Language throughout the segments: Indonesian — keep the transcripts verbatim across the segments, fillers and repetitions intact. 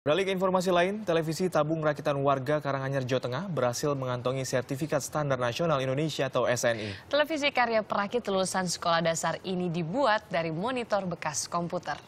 Beralih ke informasi lain, televisi tabung rakitan warga Karanganyar, Jawa Tengah berhasil mengantongi sertifikat standar nasional Indonesia atau S N I. Televisi karya perakit lulusan sekolah dasar ini dibuat dari monitor bekas komputer.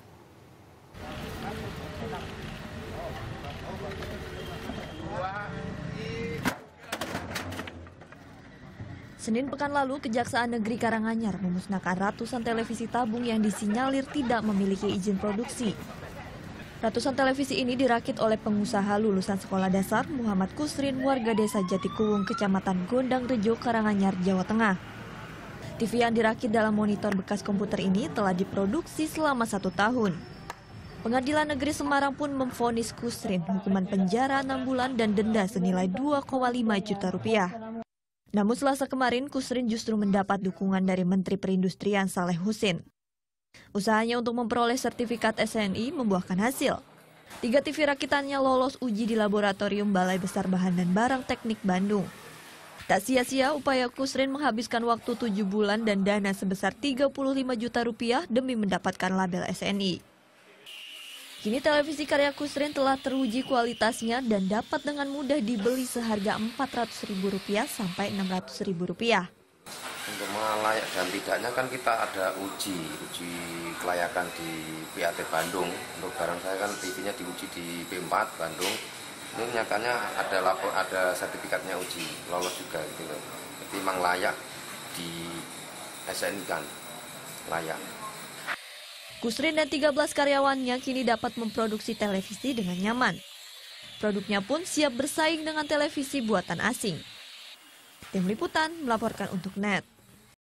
Senin pekan lalu, Kejaksaan Negeri Karanganyar memusnahkan ratusan televisi tabung yang disinyalir tidak memiliki izin produksi. Ratusan televisi ini dirakit oleh pengusaha lulusan sekolah dasar Muhammad Kusrin, warga desa Jatikuwung, Kecamatan Gondang Rejo, Karanganyar, Jawa Tengah. T V yang dirakit dalam monitor bekas komputer ini telah diproduksi selama satu tahun. Pengadilan Negeri Semarang pun memvonis Kusrin hukuman penjara enam bulan dan denda senilai dua koma lima juta rupiah. Namun Selasa kemarin, Kusrin justru mendapat dukungan dari Menteri Perindustrian Saleh Husin. Usahanya untuk memperoleh sertifikat S N I membuahkan hasil. Tiga T V rakitannya lolos uji di Laboratorium Balai Besar Bahan dan Barang Teknik Bandung. Tak sia-sia upaya Kusrin menghabiskan waktu tujuh bulan dan dana sebesar tiga puluh lima juta rupiah demi mendapatkan label S N I. Kini televisi karya Kusrin telah teruji kualitasnya dan dapat dengan mudah dibeli seharga empat ratus ribu rupiah sampai enam ratus ribu rupiah. Untuk layak dan tidaknya kan kita ada uji, uji kelayakan di P A T Bandung. Untuk barang saya kan T V-nya diuji di P empat Bandung. Ini nyatanya ada lapor, ada sertifikatnya uji, lolos juga gitu loh. Jadi memang layak di S N I kan, layak. Kusrin dan tiga belas karyawannya kini dapat memproduksi televisi dengan nyaman. Produknya pun siap bersaing dengan televisi buatan asing. Tim Liputan melaporkan untuk N E T.